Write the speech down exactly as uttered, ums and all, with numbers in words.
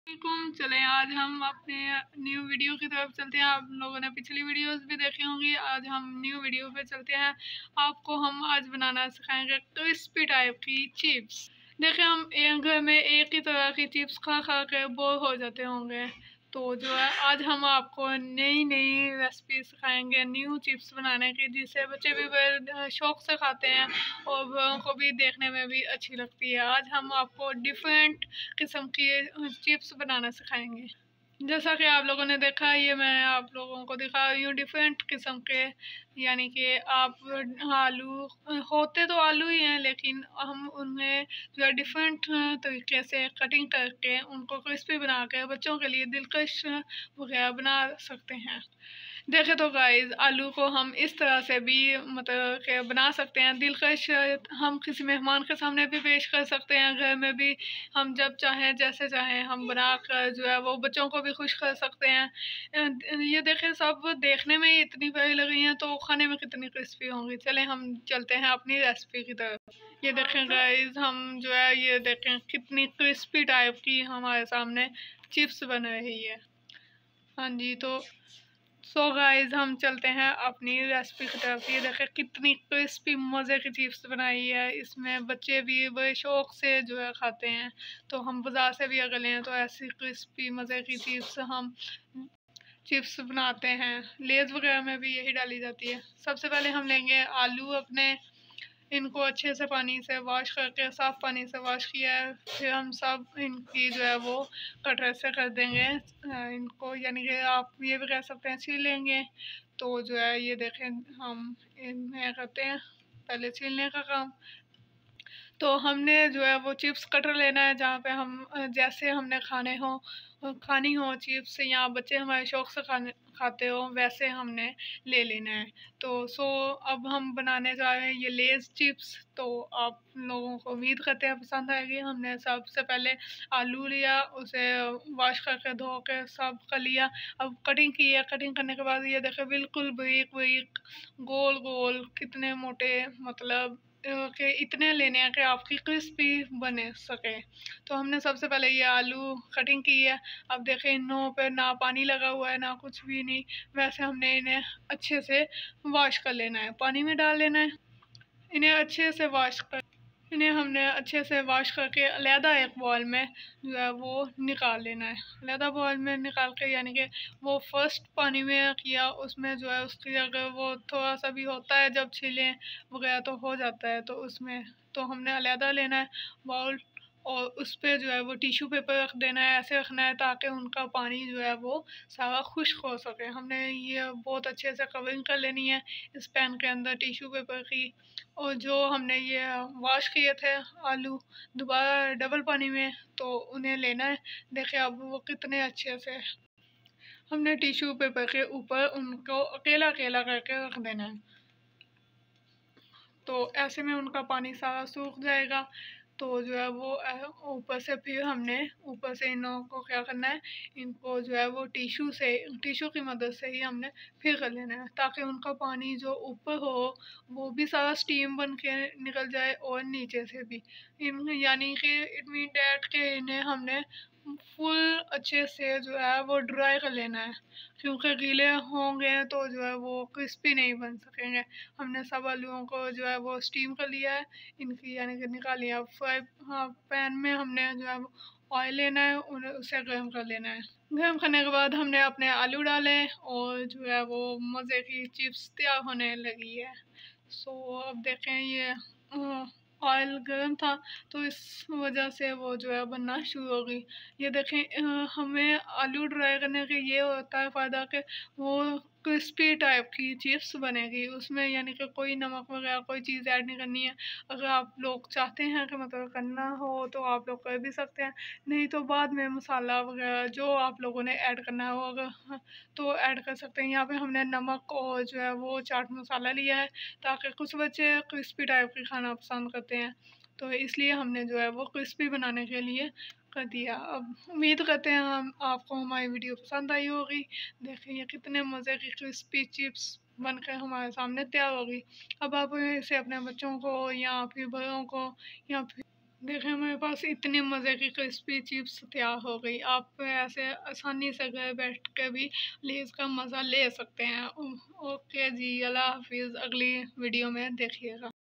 वालेकुम। चलें आज हम अपने न्यू वीडियो की तरफ चलते हैं। आप लोगों ने पिछली वीडियोस भी देखी होंगी। आज हम न्यू वीडियो पे चलते हैं। आपको हम आज बनाना सिखाएंगे क्रिस्पी टाइप की चिप्स। देखिए, हम एक घर में एक ही तरह की चिप्स खा खा के बोर हो जाते होंगे, तो जो है आज हम आपको नई नई रेसिपी सिखाएंगे न्यू चिप्स बनाने की, जिससे बच्चे भी बड़े शौक से खाते हैं और बड़ों को भी देखने में भी अच्छी लगती है। आज हम आपको डिफरेंट किस्म की चिप्स बनाना सिखाएंगे। जैसा कि आप लोगों ने देखा, ये मैं आप लोगों को दिखा रही हूँ डिफरेंट किस्म के, यानी कि आप आलू होते तो आलू ही हैं, लेकिन हम उन्हें जो है डिफरेंट तरीके से कटिंग करके उनको क्रिस्पी बना के बच्चों के लिए दिलकश वगैरह बना सकते हैं। देखें तो गाइस, आलू को हम इस तरह से भी मतलब के बना सकते हैं दिलकश। हम किसी मेहमान के सामने भी पेश कर सकते हैं, घर में भी हम जब चाहें जैसे चाहें हम बना कर जो है वो बच्चों को भी खुश कर सकते हैं। ये देखें, सब देखने में ही इतनी प्यारी लग रही हैं, तो खाने में कितनी क्रिस्पी होंगी। चलें हम चलते हैं अपनी रेसिपी की तरफ। ये देखें गाइस, हम जो है ये देखें कितनी क्रिस्पी टाइप की हमारे सामने चिप्स बन रही है। हाँ जी, तो सो so गाइज हम चलते हैं अपनी रेसिपी की तरफ। ये देखें कितनी क्रिस्पी मज़े की चिप्स बनाई है। इसमें बच्चे भी बड़े शौक से जो है खाते हैं, तो हम बाज़ार से भी अगर लें तो ऐसी क्रिस्पी मज़े की चिप्स हम चिप्स बनाते हैं। लेज़ वगैरह में भी यही डाली जाती है। सबसे पहले हम लेंगे आलू अपने, इनको अच्छे से पानी से वॉश करके, साफ़ पानी से वॉश किया है। फिर हम सब इनकी जो है वो कटर से कर देंगे इनको, यानी कि आप ये भी कह सकते हैं छील लेंगे। तो जो है ये देखें, हम इनमें करते हैं पहले छीलने का काम। तो हमने जो है वो चिप्स कटर लेना है, जहाँ पे हम जैसे हमने खाने हो खानी हो चिप्स, या बच्चे हमारे शौक से खाने खाते हो वैसे हमने ले लेना है। तो सो अब हम बनाने जा रहे हैं ये लेज़ चिप्स। तो आप लोगों को उम्मीद करते हैं पसंद आएगी। हमने सबसे पहले आलू लिया, उसे वॉश करके धो के सब कर लिया। अब कटिंग की है। कटिंग करने के बाद ये देखें बिल्कुल बारीक बारीक गोल गोल कितने मोटे, मतलब कि इतने लेने हैं कि आपकी क्रिस्पी बने सके। तो हमने सबसे पहले ये आलू कटिंग की है। अब देखें, इनों पे ना पानी लगा हुआ है ना कुछ भी नहीं, वैसे हमने इन्हें अच्छे से वॉश कर लेना है, पानी में डाल लेना है। इन्हें अच्छे से वॉश कर इन्हें हमने अच्छे से वॉश करके अलहदा एक बॉल में जो है वो निकाल लेना है। अलहदा बॉल में निकाल के, यानी कि वो फर्स्ट पानी में किया उसमें जो है उसकी अगर वो थोड़ा सा भी होता है जब छीलें वगैरह तो हो जाता है, तो उसमें तो हमने अलहदा लेना है बाउल, और उस पर जो है वो टिश्यू पेपर रख देना है। ऐसे रखना है ताकि उनका पानी जो है वो सारा खुश्क हो सके। हमने ये बहुत अच्छे से कवरिंग कर लेनी है इस पैन के अंदर टिश्यू पेपर की। और जो हमने ये वॉश किए थे आलू दोबारा डबल पानी में, तो उन्हें लेना है। देखिए अब वो कितने अच्छे से हमने टिश्यू पेपर के ऊपर उनको अकेला अकेला करके रख देना है। तो ऐसे में उनका पानी सारा सूख जाएगा। तो जो है वो ऊपर से फिर हमने ऊपर से इन लोगों को क्या करना है, इनको जो है वो टिश्यू से टिश्यू की मदद से ही हमने फिर कर लेना है, ताकि उनका पानी जो ऊपर हो वो भी सारा स्टीम बन के निकल जाए और नीचे से भी, इन यानी कि इट मीन डैट के इन्हें हमने फुल अच्छे से जो है वो ड्राई कर लेना है, क्योंकि गीले होंगे तो जो है वो क्रिस्पी नहीं बन सकेंगे। हमने सब आलूओं को जो है वो स्टीम कर लिया है, इनकी यानी कि निकाल लिया। फ्राई हाँ पैन में हमने जो है ऑयल लेना है, उन्हें उसे गर्म कर लेना है। गर्म करने के बाद हमने अपने आलू डाले और जो है वो मज़े की चिप्स तैयार होने लगी है। सो अब देखें, ये ऑयल गर्म था तो इस वजह से वो जो है बनना शुरू हो गई। ये देखें, हमें आलू ड्राई करने के ये होता है फ़ायदा कि वो क्रिस्पी टाइप की चिप्स बनेगी उसमें, यानी कि कोई नमक वगैरह कोई चीज़ ऐड नहीं करनी है। अगर आप लोग चाहते हैं कि मतलब करना हो तो आप लोग कर भी सकते हैं, नहीं तो बाद में मसाला वगैरह जो आप लोगों ने ऐड करना हो अगर तो ऐड कर सकते हैं। यहाँ पे हमने नमक और जो है वो चाट मसाला लिया है, ताकि कुछ बच्चे क्रिस्पी टाइप की खाना पसंद करते हैं, तो इसलिए हमने जो है वो क्रिस्पी बनाने के लिए कर दिया। अब उम्मीद करते हैं हम आपको हमारी वीडियो पसंद आई होगी। देखिए ये कितने मज़े की क्रिस्पी चिप्स बनकर हमारे सामने तैयार होगी। अब आप इसे अपने बच्चों को या फिर बड़ों को या फिर देखिए मेरे पास इतने मज़े की क्रिस्पी चिप्स तैयार हो गई। आप ऐसे आसानी से घर बैठ के भी लेज़ का मज़ा ले सकते हैं। ओ- ओके जी, अल्लाह हाफ़िज़। अगली वीडियो में देखिएगा।